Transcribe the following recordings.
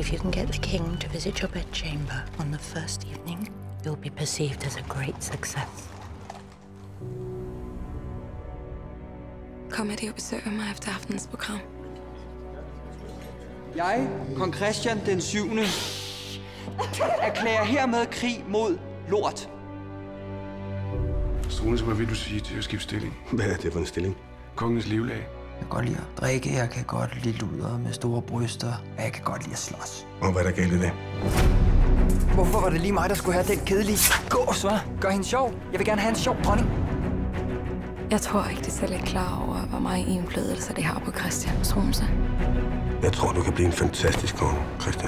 If you can get the king to visit your bedchamber on the first evening, you'll be perceived as a great success. Kommer de og besøger mig efter aftens program? Jeg, kong Christian den 7. erklærer hermed krig mod lort. Struensee, hvad vil du sige til at skifte stilling? Hvad er det for en stilling? Kongens livlag. Jeg kan godt lide at drikke, jeg kan godt lide luder med store bryster, og jeg kan godt lide at slås. Og hvad er der galt i det? Hvorfor var det lige mig, der skulle have den kedelige gås, hva'? Gør hende sjov. Jeg vil gerne have en sjov dronning. Jeg tror ikke, de selv er klar over, hvor meget indflydelse det har på Christian Struensee. Jeg tror, du kan blive en fantastisk konge, Christian.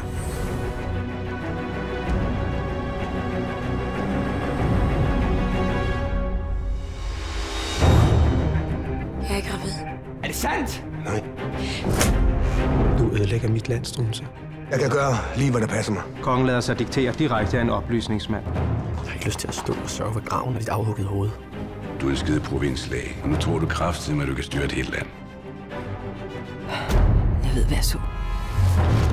Jeg er gravid. Er det sandt? Nej. Du ødelægger mit land, Struensee. Jeg kan gøre lige, hvad der passer mig. Kongen lader sig diktere direkte af en oplysningsmand. Jeg har ikke lyst til at stå og sørge ved graven af dit afhuggede hoved. Du er en skide provinslag, og nu tror du kraftigt, at du kan styre et helt land. Jeg ved, hvad jeg så.